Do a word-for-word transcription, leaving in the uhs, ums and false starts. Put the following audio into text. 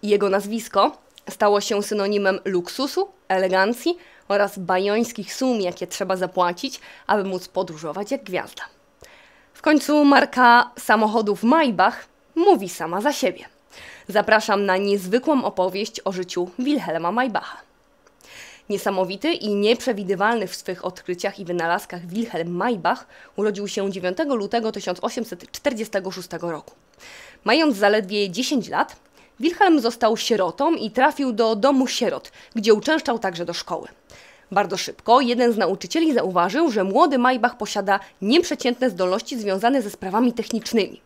i jego nazwisko stało się synonimem luksusu, elegancji oraz bajońskich sum, jakie trzeba zapłacić, aby móc podróżować jak gwiazda. W końcu marka samochodów Maybach mówi sama za siebie. Zapraszam na niezwykłą opowieść o życiu Wilhelma Maybacha. Niesamowity i nieprzewidywalny w swych odkryciach i wynalazkach Wilhelm Maybach urodził się dziewiątego lutego tysiąc osiemset czterdziestego szóstego roku. Mając zaledwie dziesięć lat, Wilhelm został sierotą i trafił do domu sierot, gdzie uczęszczał także do szkoły. Bardzo szybko jeden z nauczycieli zauważył, że młody Maybach posiada nieprzeciętne zdolności związane ze sprawami technicznymi.